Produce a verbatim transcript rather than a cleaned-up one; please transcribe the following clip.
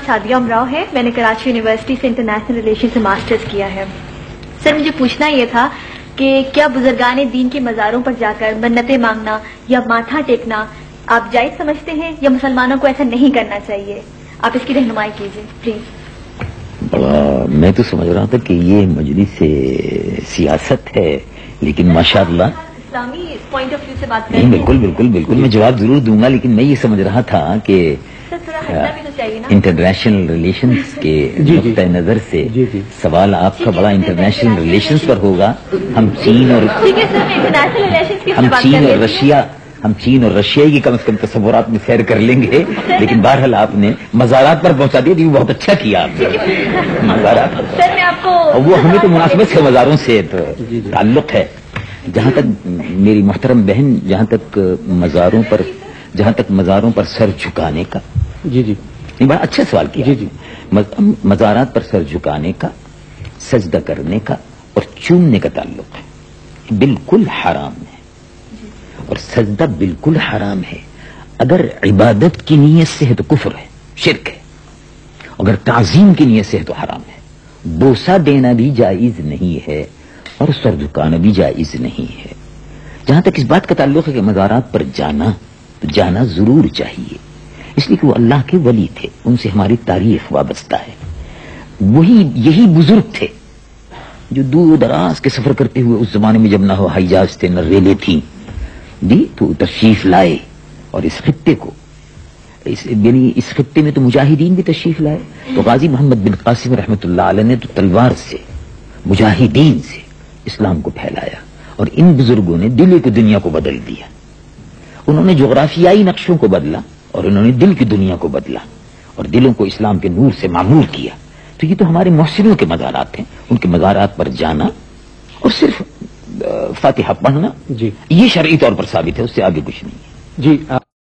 सादिया उमराव है। मैंने कराची यूनिवर्सिटी से इंटरनेशनल रिलेशन से मास्टर्स किया है। सर मुझे पूछना ये था कि क्या बुजुर्गान दीन के मज़ारों पर जाकर मन्नतें मांगना या माथा टेकना आप जायज़ समझते हैं या मुसलमानों को ऐसा नहीं करना चाहिए? आप इसकी रहनुमाई कीजिए प्लीज। बड़ा मैं तो समझ रहा था कि ये मजलिस से सियासत है, लेकिन माशाअल्लाह इस्लामी पॉइंट ऑफ व्यू से बात नहीं, बिल्कुल बिल्कुल बिल्कुल मैं जवाब जरूर दूंगा, लेकिन मैं ये समझ रहा था कि इंटरनेशनल रिलेशंस के नुक्ते नजर से सवाल आपका बड़ा इंटरनेशनल रिलेशंस पर होगा। हम चीन और हम चीन और रशिया हम चीन और रशिया की कम से कम तस्वुरात में सैर कर लेंगे, लेकिन बहरहाल आपने मज़ारात पर पहुंचा दिया, बहुत अच्छा किया आपने। मज़ारात सर मैं आपको वो हमें तो मुनासिबत से मज़ारों से ताल्लुक है। जहाँ तक मेरी मोहतरम बहन, जहाँ तक मज़ारों पर जहाँ तक मज़ारों पर सर झुकाने का, जी जी ये बड़ा अच्छा सवाल किया जी जी मज़ारात पर सर झुकाने का, सजदा करने का और चूमने का ताल्लुक है, बिल्कुल हराम है। और सजदा बिल्कुल हराम है। अगर इबादत की नीयत से है तो कुफ्र है, शिरक है। अगर ताज़ीम की नीयत से है तो हराम है। बोसा देना भी जायज नहीं है और सर झुकाना भी जायज नहीं है। जहां तक इस बात का ताल्लुक है कि मज़ारात पर जाना, तो जाना जरूर चाहिए, इसलिए कि वो अल्लाह के वली थे, उनसे हमारी तारीफ वाबस्ता है। वही यही बुजुर्ग थे जो दूर दराज के सफर करते हुए, उस जमाने में जब ना हो हवाई जहाज थे न रेलें थी, दी तो तशरीफ लाए और इस खित्ते को इस यानी इस खित्ते में तो मुजाहिदीन भी तशरीफ लाए। तो गाजी मोहम्मद बिन कासिम रहमतुल्लाह अलैह ने तो तलवार से, मुजाहिदीन से इस्लाम को फैलाया, और इन बुजुर्गों ने दिल की दुनिया को बदल दिया। उन्होंने जोग्राफियाई नक्शों को बदला और उन्होंने दिल की दुनिया को बदला और दिलों को इस्लाम के नूर से मामूर किया। तो ये तो हमारे मोहसिनों के मज़ारात हैं, उनके मज़ारात पर जाना और सिर्फ फातिहा पढ़ना जी, ये शरई तौर पर साबित है, उससे आगे कुछ नहीं है जी।